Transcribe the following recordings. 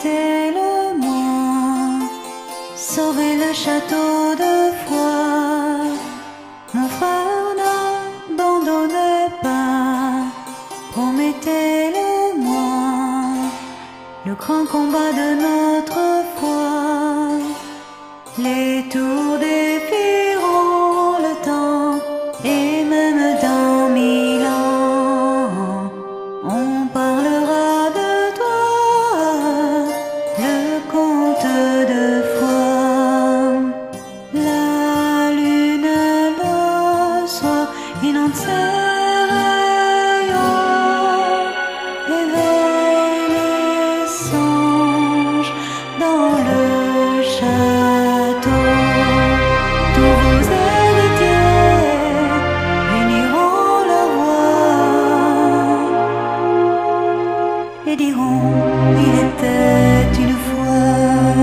promettez-le-moi, sauver le château de Foix. Mon frère, n'abandonnez pas, promettez-le-moi, le grand combat de notre foi. Les tours défieront le temps, et même dans 1000 ans, on parlera de toi, le comte de Foix. La lune, le soir, inonde ses rayons, éveille les songes dans le château. Tous vos héritiers uniront leur voix et diront: il était une fois.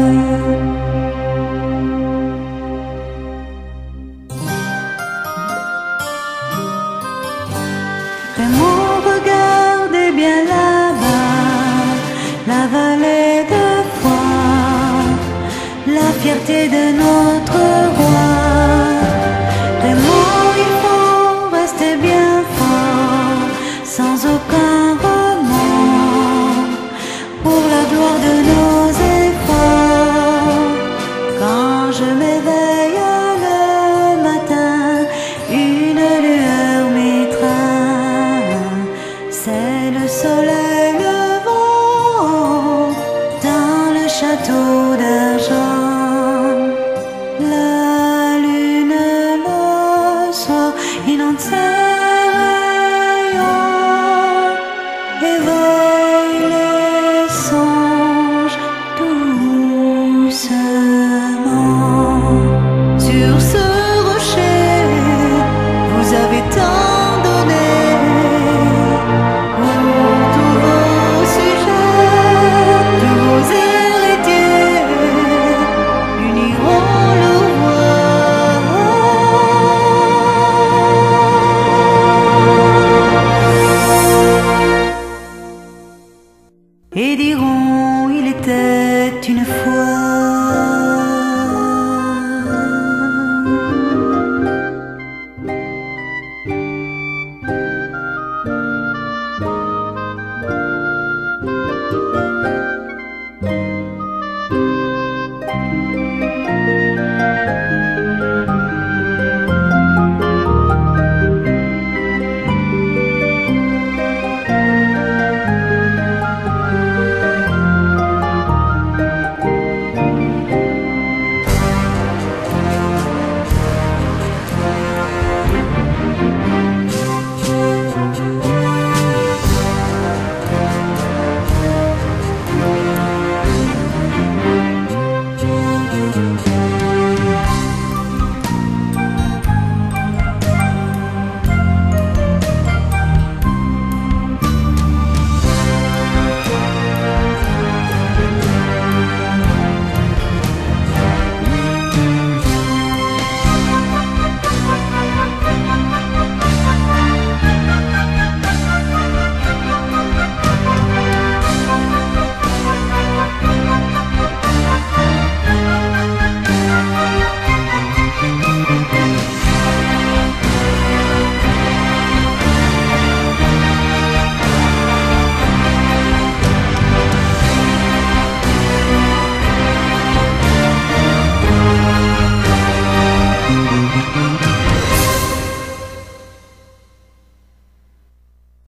Raymond, regardez bien là-bas, la vallée de Foix, la fierté de notre roi. Raymond, il faut rester bien fort, sans aucun remords, pour la gloire de nos efforts. Quand je m'éveille le matin, une lueur m'étreint, c'est le soleil levant dans le château d'argent. La lune, le soir, inonde ses rayons, éveille les songes doucement. Sur ce rocher, vous avez tant donné, pour tous vos sujets, tous vos héritiers uniront leur voix et diront: il était